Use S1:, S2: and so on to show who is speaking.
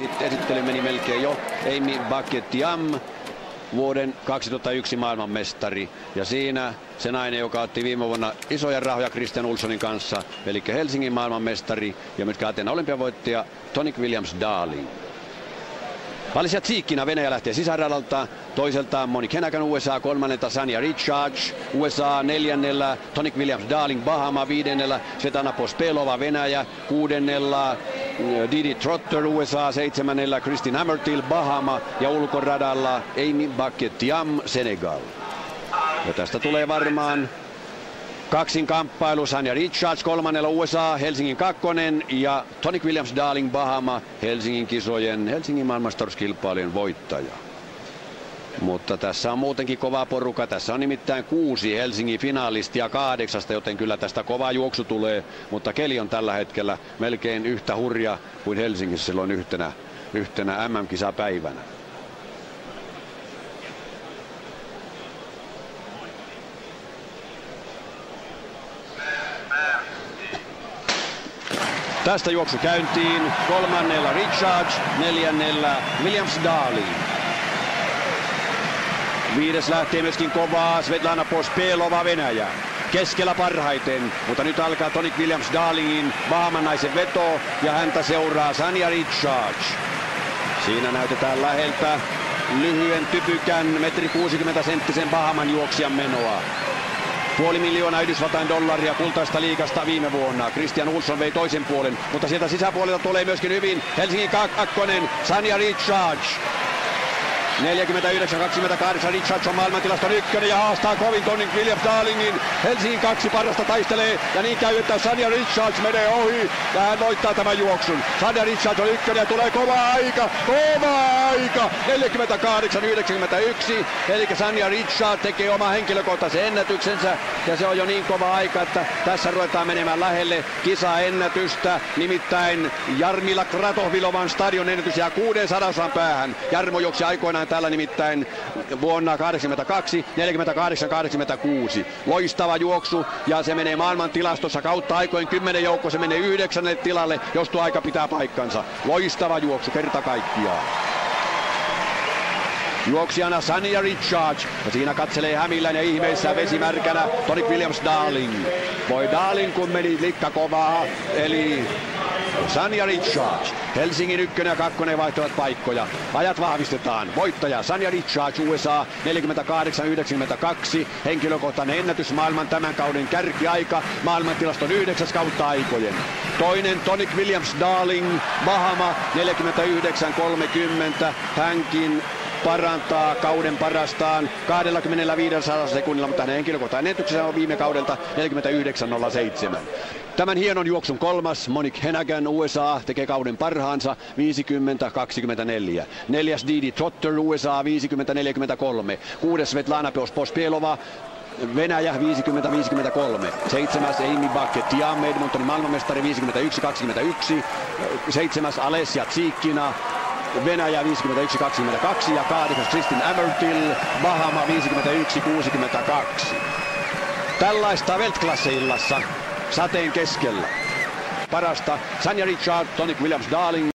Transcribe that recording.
S1: Sitten esittely meni melkein jo. Amy Macke Thiam, vuoden 2001 maailmanmestari. Ja siinä se nainen, joka otti viime vuonna isoja rahoja Christian Olssonin kanssa, eli Helsingin maailmanmestari ja myöskin Atenan olympiavoittaja Tonique Williams-Darling. Olesya Zikina, Venäjä lähtee sisäradalta, toiselta Monique Hennagan USA, kolmannelta Sanya Richards USA, neljännellä Tonique Williams-Darling Bahama, viidennellä Svetlana Pospelova Venäjä, kuudennella Dee Dee Trotter USA, seitsemännellä Christine Amertil Bahama ja ulkoradalla Amy Macke Thiam Senegal. Ja tästä tulee varmaan kaksinkamppailu. Sanya Richards kolmannella USA, Helsingin kakkonen ja Tonique Williams-Darling Bahama, Helsingin kisojen, Helsingin maailmanmestaruuskilpailujen voittaja. Mutta tässä on muutenkin kova porukka. Tässä on nimittäin 6 Helsingin finalistia 8, joten kyllä tästä kova juoksu tulee. Mutta keli on tällä hetkellä melkein yhtä hurja kuin Helsingissä silloin yhtenä MM-kisapäivänä. Tästä juoksu käyntiin. Kolmannella Richards, neljännellä Williams-Darling. Viides lähtee myöskin kovaa Svetlana Pospelova Venäjä. Keskellä parhaiten, mutta nyt alkaa Tonique Williams-Darlingin Bahaman naisen veto ja häntä seuraa Sanya Richards. Siinä näytetään läheltä lyhyen typykän metri 60 senttisen Bahaman juoksijan menoa. $500,000 Yhdysvaltain dollaria kultaista liigasta viime vuonna. Christian Olsson vei toisen puolen, mutta sieltä sisäpuolelta tulee myöskin hyvin Helsingin kakkonen Sanya Richards. 49-28 Richards on maailmantilaston ykkönen ja haastaa kovin Tonique Williams-Darlingin. Helsingin kaksi parasta taistelee ja niin käy, että Sanya Richards menee ohi ja hän voittaa tämän juoksun. Sanya Richards on ykkönen ja tulee kova aika, 48-91. Eli Sanya Richards tekee oma henkilökohtaisen ennätyksensä ja se on jo niin kova aika, että tässä ruvetaan menemään lähelle kisaennätystä. Nimittäin Jarmila Kratohvilovan stadion ennätys jää 600 päähän. Jarmo juoksi aikoinaan täällä nimittäin vuonna 82, 48-86. Loistava juoksu ja se menee maailman tilastossa kautta aikojen 10 joukko. Se menee 9. tilalle, jos tuo aika pitää paikkansa. Loistava juoksu kerta kaikkiaan. Juoksijana Sanya Richards ja siinä katselee hämillään ja ihmeissään vesimärkänä Tonique Williams-Darling. Voi Darling kun meni likka kovaa, eli Sanya Richards. Helsingin ykkönen ja kakkonen vaihtavat paikkoja. Ajat vahvistetaan. Voittaja Sanya Richards USA 48-92. Henkilökohtainen ennätys maailman tämän kauden kärkiaika. Maailmantilaston 9. kautta aikojen. Toinen Tonique Williams-Darling Bahama 49-30. Hänkin parantaa kauden parastaan 25 sekunnilla, mutta hänen henkilökohtainen ennätyksensä on viime kaudelta 49.07. Tämän hienon juoksun kolmas Monique Hennagan USA tekee kauden parhaansa 50-24. Neljäs Dee Dee Trotter USA 50-43. Kuudes Svetlana Pospelova Venäjä 50-53. Seitsemäs Amy Macke Thiam Edmontonin maailmanmestari 51-21. Seitsemäs Olesya Zikina Venäjä 51-22 ja 8. Christine Amertil Bahama 51-62. Tällaista Weltklasse-illassa sateen keskellä. Parasta Sanya Richards, Tonique Williams-Darling.